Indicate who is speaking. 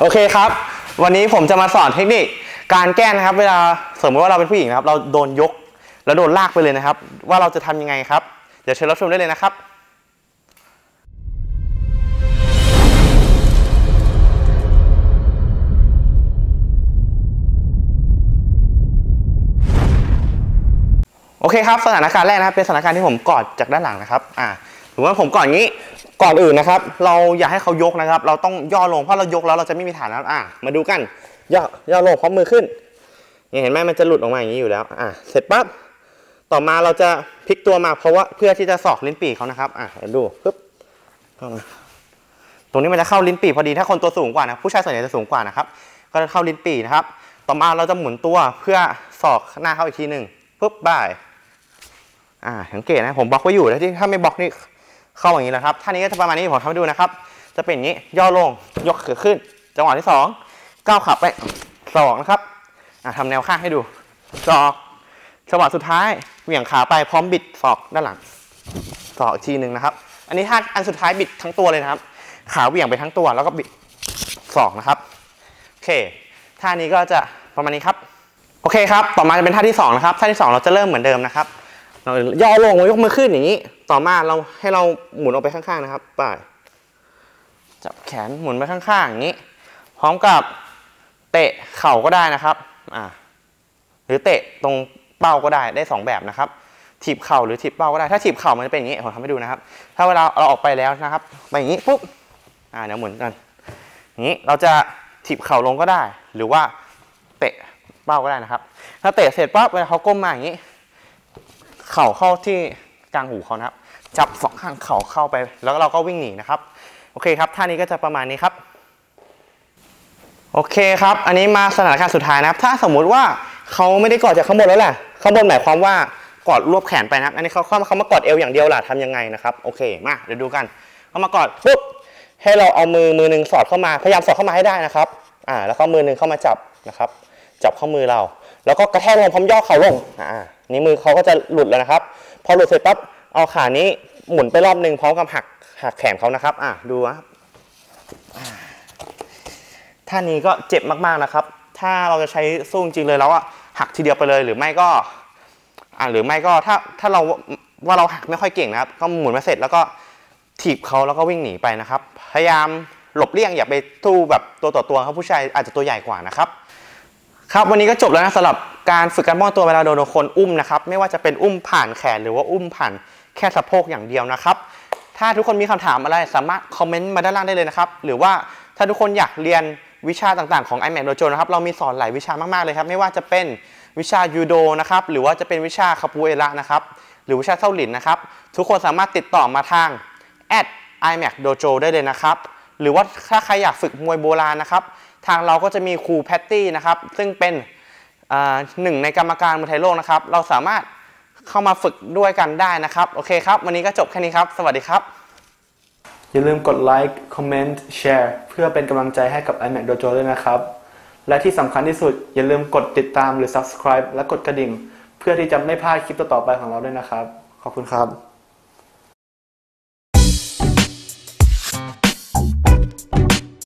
Speaker 1: โอเคครับวันนี้ผมจะมาสอนเทคนิคการแก้นะครับเวลาสมมติว่าเราเป็นผู้หญิงนะครับเราโดนยกแล้วโดนลากไปเลยนะครับว่าเราจะทำยังไงครับเดี๋ยวเชิญรับชมได้เลยนะครับโอเคครับสถานการณ์แรกนะครับเป็นสถานการณ์ที่ผมกอดจากด้านหลังนะครับหรือว่าผมกอดงี้ก่อนอื่นนะครับเราอยากให้เขายกนะครับเราต้องย่อลงเพราะเรายกแล้วเราจะไม่มีฐานแล้วมาดูกันย่อลงพร้อมมือขึ้นเห็นไหมมันจะหลุดออกมาอย่างนี้อยู่แล้วเสร็จปั๊บต่อมาเราจะพลิกตัวมาเพราะว่าเพื่อที่จะสอกลิ้นปี่เขานะครับดูปึ๊บเข้ามาตรงนี้มันจะเข้าลิ้นปี่พอดีถ้าคนตัวสูงกว่านะผู้ชายส่วนใหญ่จะสูงกว่านะครับก็จะเข้าลิ้นปี่นะครับต่อมาเราจะหมุนตัวเพื่อสอกหน้าเขาอีกทีหนึ่งปึ๊บบ่ายสังเกตนะผมบล็อกไว้อยู่แล้วที่ถ้าไม่บล็อกนี่เข้าอย่างนี้แหละครับท่านี้ก็จะประมาณนี้ผมทำให้ดูนะครับจะเป็นอย่างนี้ย่อลงยกขาขึ้นจังหวะที่2ก้าวขาไปศอกนะครับทำแนวข้างให้ดูศอกจังหวะสุดท้ายเหวี่ยงขาไปพร้อมบิดศอกด้านหลังศอกอีกทีหนึ่งนะครับอันนี้ท่าอันสุดท้ายบิดทั้งตัวเลยนะครับขาเหวี่ยงไปทั้งตัวแล้วก็บิดศอกนะครับโอเคท่านี้ก็จะประมาณนี้ครับโอเคครับต่อมาจะเป็นท่าที่2นะครับท่าที่2เราจะเริ่มเหมือนเดิมนะครับเราย่อลงยกมือขึ้นอย่างนี้ต่อมาเราให้เราหมุนออกไปข้างๆนะครับไปจับแขนหมุนไปข้างๆอย่างนี้พร้อมกับเตะเข่าก็ได้นะครับหรือเตะตรงเป้าก็ได้2แบบนะครับถีบเข่าหรือถีบเป้าก็ได้ถ้าถีบเข่ามันจะเป็นอย่างนี้ผมทำให้ดูนะครับถ้าเวลาเราออกไปแล้วนะครับไปอย่างนี้ปุ๊บเดี๋ยวหมุนกันอย่างนี้เราจะถีบเข่าลงก็ได้หรือว่าเตะเป้าก็ได้นะครับถ้าเตะเสร็จปั๊บเวลาเขาก้มมาอย่างนี้เข่าเข้าที่กลางหูเขานะครับจับสองข้างเข่าเข้าไปแล้วเราก็วิ่งหนีนะครับโอเคครับท่านี้ก็จะประมาณนี้ครับโอเคครับอันนี้มาสถานการณ์สุดท้ายนะครับถ้าสมมุติว่าเขาไม่ได้กอดจากข้างบนแล้วแหละข้างบนหมายความว่ากอดรวบแขนไปนะครับอันนี้เขามากอดเอวอย่างเดียวล่ะทำยังไงนะครับโอเคมาเดี๋ยวดูกันเขามากอดปุ๊บให้เราเอามือหนึ่งสอดเข้ามาพยายามสอดเข้ามาให้ได้นะครับแล้วก็มือหนึ่งเข้ามาจับนะครับจับข้อมือเราแล้วก็กระแทกลงพร้อมย่อเข่าลงนี่มือเขาก็จะหลุดแล้วนะครับพอหลุดเสร็จปั๊บเอาขานี้หมุนไปรอบนึงพร้อมกับหักแขนเขานะครับดูครับท่านี้ก็เจ็บมากๆนะครับถ้าเราจะใช้สู้จริงเลยแล้วหักทีเดียวไปเลยหรือไม่ก็ถ้าเราว่าเราหักไม่ค่อยเก่งนะครับก็หมุนมาเสร็จแล้วก็ถีบเขาแล้วก็วิ่งหนีไปนะครับพยายามหลบเลี่ยงอย่าไปสู้แบบตัวต่อตัวครับผู้ชายอาจจะตัวใหญ่กว่านะครับครับวันนี้ก็จบแล้วนะสำหรับการฝึกการป้องกันตัวเวลาโดนคนอุ้มนะครับไม่ว่าจะเป็นอุ้มผ่านแขนหรือว่าอุ้มผ่านแค่สะโพกอย่างเดียวนะครับถ้าทุกคนมีคำถามอะไรสามารถคอมเมนต์มาด้านล่างได้เลยนะครับหรือว่าถ้าทุกคนอยากเรียนวิชาต่างๆของ iMac Dojo นะครับเรามีสอนหลายวิชามากๆเลยครับไม่ว่าจะเป็นวิชายูโดนะครับหรือว่าจะเป็นวิชาคาปูเอระนะครับหรือวิชาเส้าหลินนะครับทุกคนสามารถติดต่อมาทาง @iMac Dojo ได้เลยนะครับหรือว่าถ้าใครอยากฝึกมวยโบราณนะครับทางเราก็จะมีครูแพตตี้นะครับซึ่งเป็นหนึ่งในกรรมการมวยไทยโลกนะครับเราสามารถเข้ามาฝึกด้วยกันได้นะครับโอเคครับวันนี้ก็จบแค่นี้ครับสวัสดีครับ
Speaker 2: อย่าลืมกดไลค์คอมเมนต์แชร์เพื่อเป็นกำลังใจให้กับ iMac Dojo ด้วยนะครับและที่สำคัญที่สุดอย่าลืมกดติดตามหรือ Subscribe และกดกระดิ่งเพื่อที่จะไม่พลาดคลิปต่อๆไปของเราด้วยนะครับขอบคุณครับ